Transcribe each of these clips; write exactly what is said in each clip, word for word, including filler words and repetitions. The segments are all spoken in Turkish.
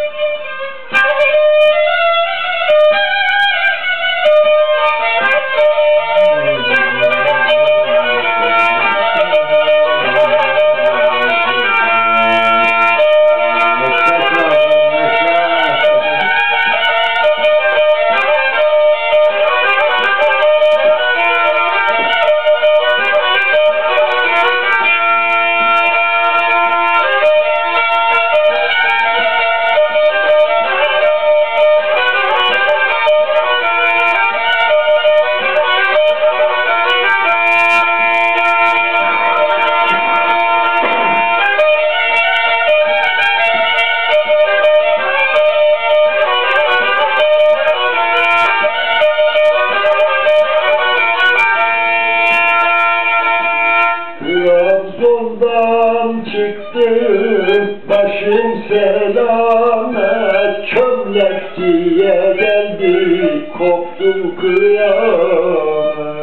Trabzon'dan çıktım, başım selamet, çömlekçiye geldi, koptu kıyamet.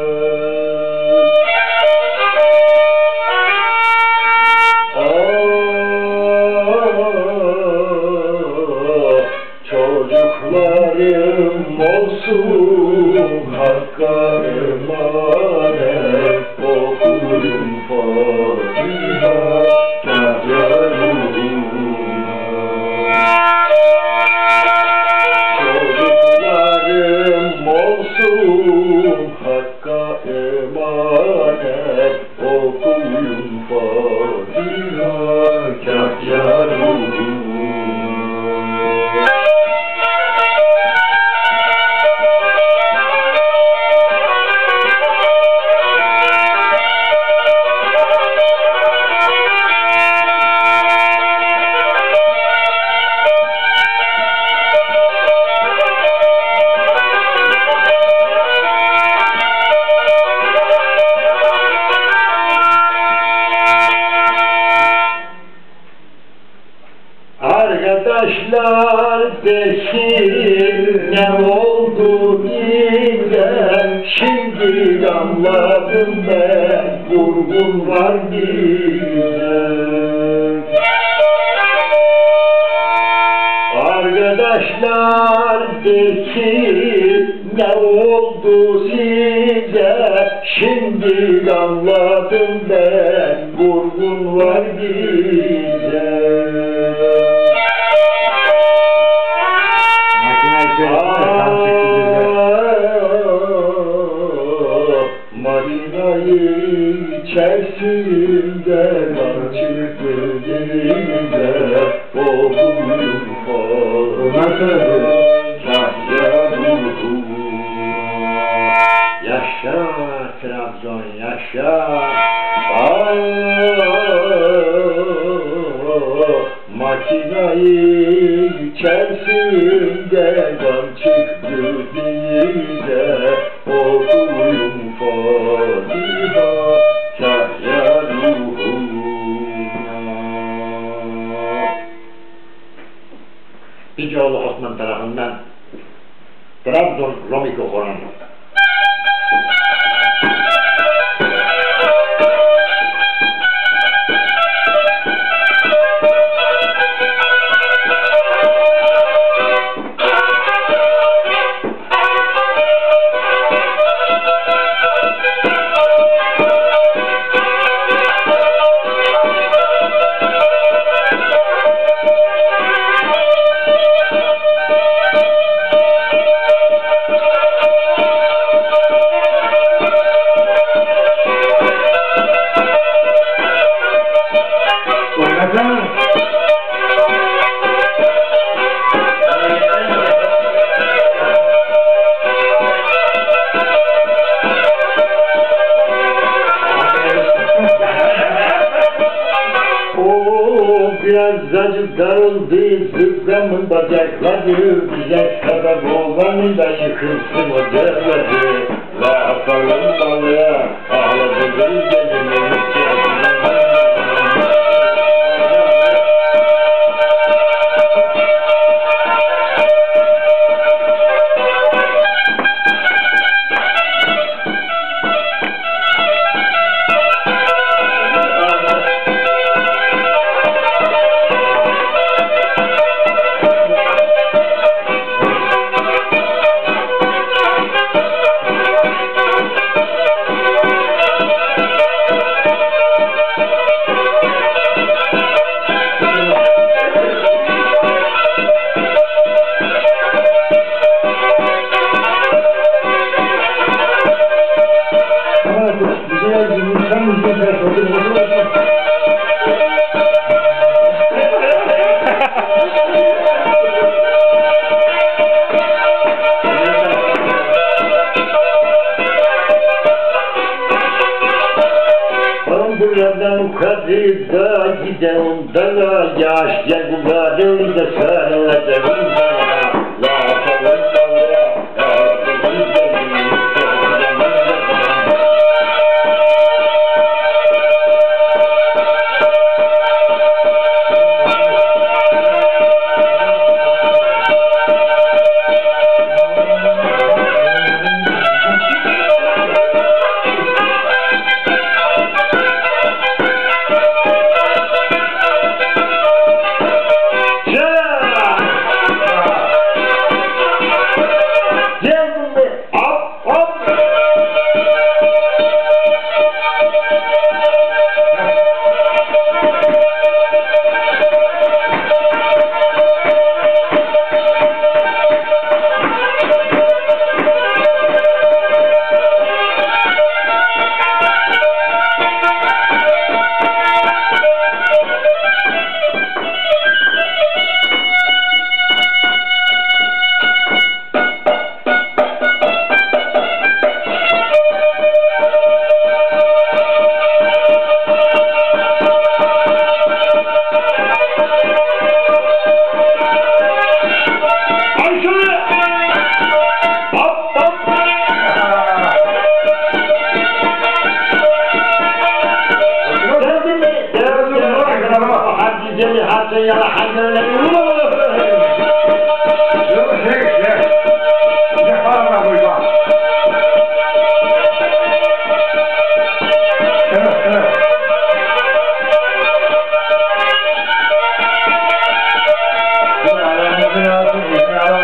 Çocuklarım olsun Hakk'a emanet, okuyun Fatiha Kârûnâ. Çocuklarım olsun Hakk'a emanet, okuyun Fatiha Kârûnâ. Arkadaşlar desin ne oldu bize, şimdi anladım ben, vurgun var bize. Arkadaşlar desin ne oldu size, şimdi anladım ben, vurgun var bize. Marinayı içerisinde kan çıktı denize, okuyun Fatiha Kârûnâ. Yaşa Trabzon yaşa, makinayı içerisinde kan çıktı denize, okuyun Fatiha Kârûnâ. Bicoğlu Osman tarafından Trabzon Romiko Horanı. Biraz acı darıldı, zıplamın bacakları, bize sebep olanıyla yıkılsın o devleri. Ve atalım balığa, ağladı gözlerinin ihtiyacına. da gidelim dala yaş yağları da sarılacağım dala la falan dala Jadi hati yang hanya lagi. Terima kasih.